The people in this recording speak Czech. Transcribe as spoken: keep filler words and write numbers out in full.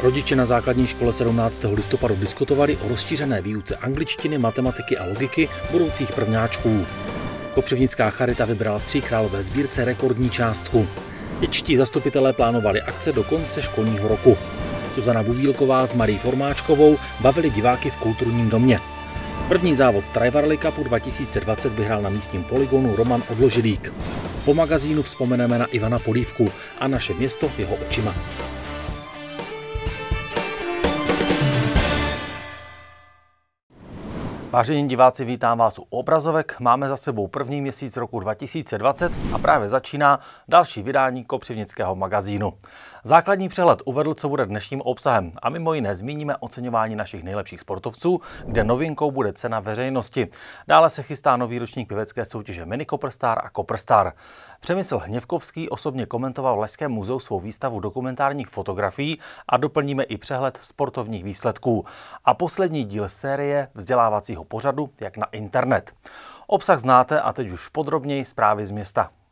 Rodiče na základní škole sedmnáctého listopadu diskutovali o rozšířené výuce angličtiny, matematiky a logiky budoucích prvňáčků. Kopřivnická charita vybrala v Tříkrálové sbírce rekordní částku. Dětští zastupitelé plánovali akce do konce školního roku. Zuzana Bubílková s Marí Formáčkovou bavili diváky v kulturním domě. První závod Tri-Valley Cupu dva tisíce dvacet vyhrál na místním poligonu Roman Odložilík. Po magazínu vzpomeneme na Ivana Polívku a naše město jeho očima. Vážení diváci, vítám vás u obrazovek. Máme za sebou první měsíc roku dva tisíce dvacet a právě začíná další vydání Kopřivnického magazínu. Základní přehled uvedl, co bude dnešním obsahem, a mimo jiné zmíníme oceňování našich nejlepších sportovců, kde novinkou bude cena veřejnosti. Dále se chystá nový ročník pěvecké soutěže Mini Copperstar a Copperstar. Přemysl Hněvkovský osobně komentoval v Lesském muzeu svou výstavu dokumentárních fotografií a doplníme i přehled sportovních výsledků. A poslední díl série vzdělávacího pořadu Jak na internet. Obsah znáte a teď už podrobněji zprávy z města.